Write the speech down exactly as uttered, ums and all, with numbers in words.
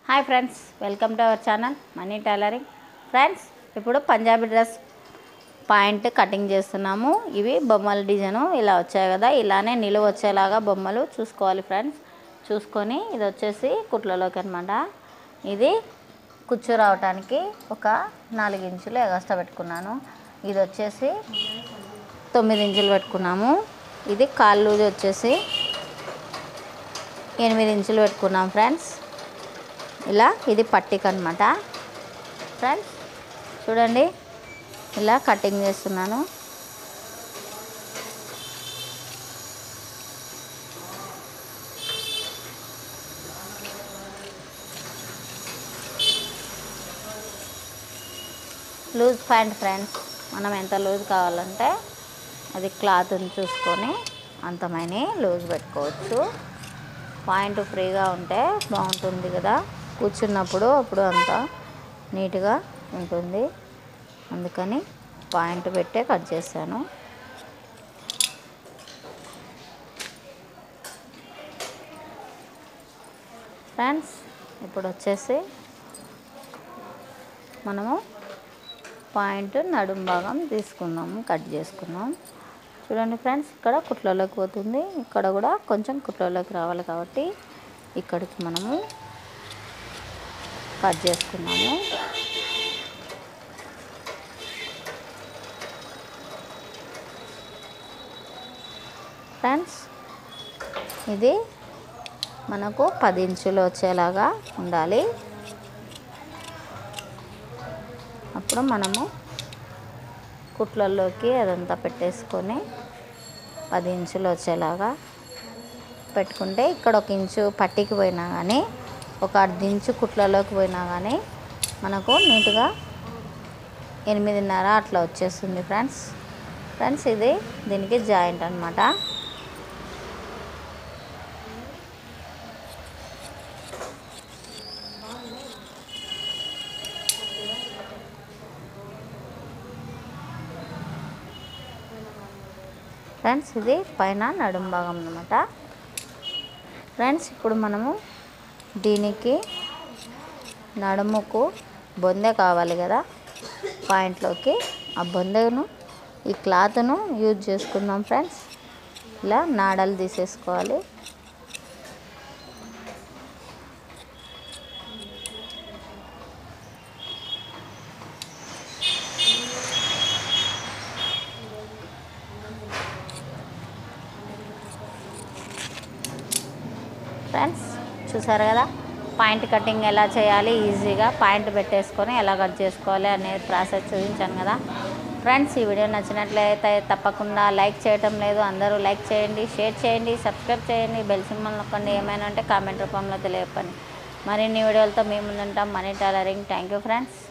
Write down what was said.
Hi friends, welcome to our channel money tailoring. Friends, ఇప్పుడు Punjabi dress point cutting చేస్తున్నాము. ఇవి బొమ్మల డిజైను ఇలా వచ్చాయి కదా, ఇలానే నిలువ వచ్చేలాగా బొమ్మలు చూసుకోవాలి ఫ్రెండ్స్. చూసుకొని ఇది వచ్చేసి కుట్లలోకి అనమాట. ఇది కుచ్చు రావటానికి ఒక నాలుగు ఇంచులు ఎగస్ట్రా పెట్టుకున్నాను. ఇది వచ్చేసి తొమ్మిది ఇంచులు పెట్టుకున్నాము. ఇది కాళ్ళు వచ్చేసి ఎనిమిది ఇంచులు పెట్టుకున్నాం ఫ్రెండ్స్. ఇలా ఇది పట్టిక అనమాట ఫ్రెండ్స్. చూడండి, ఇలా కటింగ్ చేస్తున్నాను. లూజ్ ప్యాంట్ ఫ్రెండ్స్, మనం ఎంత లూజ్ కావాలంటే అది క్లాత్ని చూసుకొని అంతమైన లూజ్ పెట్టుకోవచ్చు. పాయింట్ ఫ్రీగా ఉంటే బాగుంటుంది కదా, కూర్చున్నప్పుడు అప్పుడు అంతా నీట్గా ఉంటుంది. అందుకని పాయింట్ పెట్టే కట్ చేశాను. ఫ్రెండ్స్, ఇప్పుడు వచ్చేసి మనము పాయింట్ నడుం భాగం తీసుకున్నాము, కట్ చేసుకున్నాం. చూడండి ఫ్రెండ్స్, ఇక్కడ కుట్లలోకి పోతుంది, ఇక్కడ కూడా కొంచెం కుట్లలోకి రావాలి కాబట్టి ఇక్కడికి మనము కట్ చేసుకున్నాము. ఫ్రెండ్స్, ఇది మనకు పది ఇంచులు వచ్చేలాగా ఉండాలి. అప్పుడు మనము కుట్లల్లోకి అదంతా పెట్టేసుకొని పది ఇంచులు వచ్చేలాగా పెట్టుకుంటే ఇక్కడ ఒక ఇంచు పట్టికి పోయినా కానీ, ఒక అర్ధ ఇంచు కుట్లలోకి పోయినా కానీ మనకు నీట్గా ఎనిమిదిన్నర అట్లా వచ్చేస్తుంది ఫ్రెండ్స్. ఫ్రెండ్స్, ఇది దీనికి జాయింట్ అనమాట. ఫ్రెండ్స్, ఇది పైన నడుం భాగం అన్నమాట. ఫ్రెండ్స్, ఇప్పుడు మనము దీనికి నడుముకు బొందె కావాలి కదా పాయింట్లోకి. ఆ బొందెను ఈ క్లాత్ను యూజ్ చేసుకుందాం ఫ్రెండ్స్. ఇలా నాడలు తీసేసుకోవాలి. ఫ్రెండ్స్, చూసారు కదా పాయింట్ కటింగ్ ఎలా చేయాలి, ఈజీగా పాయింట్ పెట్టేసుకొని ఎలా కట్ చేసుకోవాలి అనే ప్రాసెస్ చూపించాను కదా ఫ్రెండ్స్. ఈ వీడియో నచ్చినట్లయితే తప్పకుండా లైక్ చేయటం లేదు, అందరూ లైక్ చేయండి, షేర్ చేయండి, సబ్స్క్రైబ్ చేయండి, బెల్ సింబల్ నొక్కండి. ఏమైనా ఉంటే కామెంట్ రూపంలో తెలియపండి. మరిన్ని వీడియోలతో మేము ముందుంటాం. Money tailoring. Thank you friends.